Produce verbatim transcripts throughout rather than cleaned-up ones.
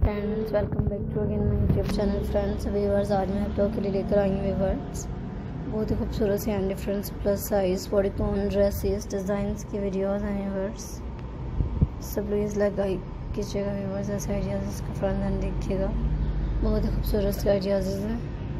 Friends, welcome back to again my YouTube channel. Friends viewers, आज मैं आप लोगों के लिए लेकर आई हूँ व्यूवर्स बहुत ही खूबसूरत सी and difference plus size body tone dresses designs की वीडियोस हैं व्यूवर्स। सब प्लीज़ लाइक कीजिएगा व्यूवर्स। ऐसे आइडियाज़ इसका फ्रंट एंड देखिएगा, बहुत ही खूबसूरत से आइडियाज़ हैं।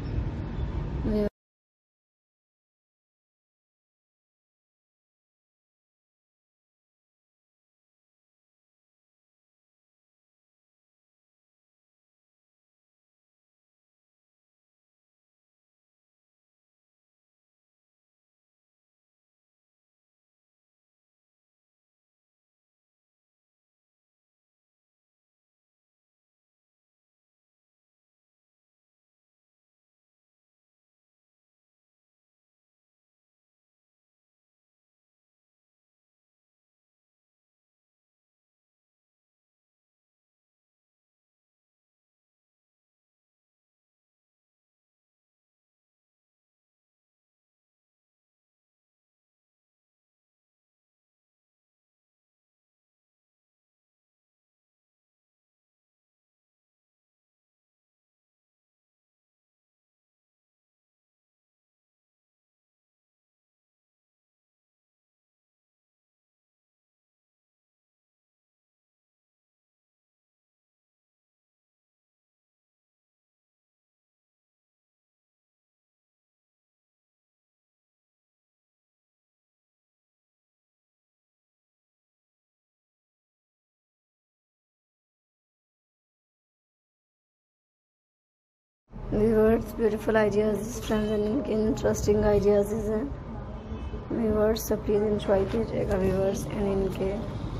Viewers beautiful ideas friends and इनके इंटरेस्टिंग आइडियाज़ हैं व्यूअर्स, तो प्लीज़ इंजॉय कीजिएगा व्यूअर्स एंड इनके।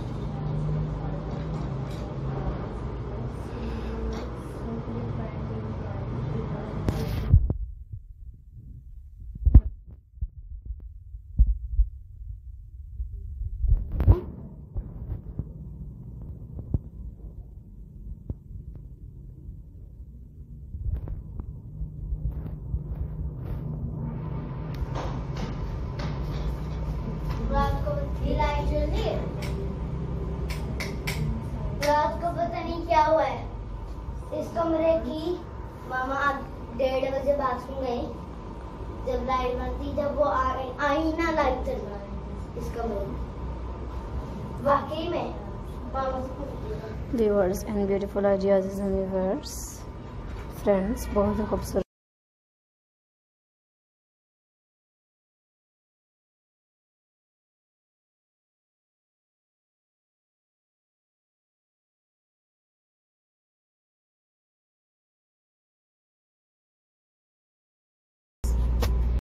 रात को लाइट जल रही है। रात को पता नहीं क्या हुआ है इस कमरे की। मामा आज डेढ़ बजे बाथरूम गई, जब लाइट बंद थी, जब वो आ गई आई ना लाइट चल रहा है इस कमरे में। वाकई में मामा से viewers and beautiful ideas viewers friends, बहुत ही खूबसूरत।